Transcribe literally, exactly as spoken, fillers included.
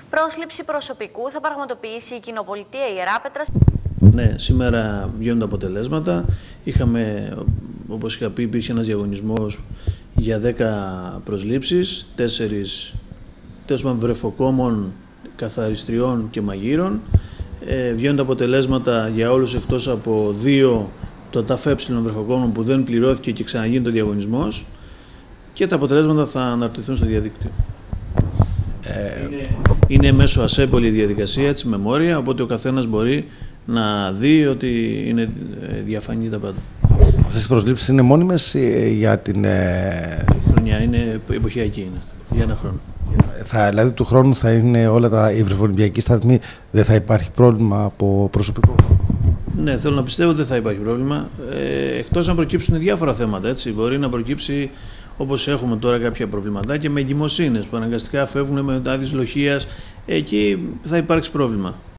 Πρόσληψη προσωπικού θα πραγματοποιήσει η Κοινοπολιτεία Ιεράπετρας. Ναι, σήμερα βγαίνουν τα αποτελέσματα. Είχαμε, όπως είχα πει, υπήρχε ένας διαγωνισμός για δέκα προσλήψεις, τέσσερις βρεφοκόμων, καθαριστριών και μαγείρων. Ε, βγαίνουν τα αποτελέσματα για όλους εκτός από δύο, το ΤΑΦΕ βρεφοκόμων που δεν πληρώθηκε και ξαναγίνει ο διαγωνισμός, και τα αποτελέσματα θα αναρτηθούν στο διαδίκτυο. Ε... Είναι, είναι μέσω ασέπολη η διαδικασία, έτσι, μεμόρια, οπότε ο καθένας μπορεί να δει ότι είναι διαφανή τα πάντα. Αυτές οι προσλήψεις είναι μόνιμες για την ε... χρονιά, είναι εποχιακή, είναι, για ένα χρόνο. Θα, δηλαδή του χρόνου θα είναι όλα τα οι βρεφολυμπιακοί σταθμοί, δεν θα υπάρχει πρόβλημα από προσωπικό? Ναι, θέλω να πιστεύω ότι δεν θα υπάρχει πρόβλημα, ε, εκτός αν προκύψουν διάφορα θέματα, έτσι. Μπορεί να προκύψει, όπως έχουμε τώρα, κάποια προβληματάκια με εγκυμοσύνες που αναγκαστικά φεύγουν με άδειες λοχείας, εκεί θα υπάρξει πρόβλημα.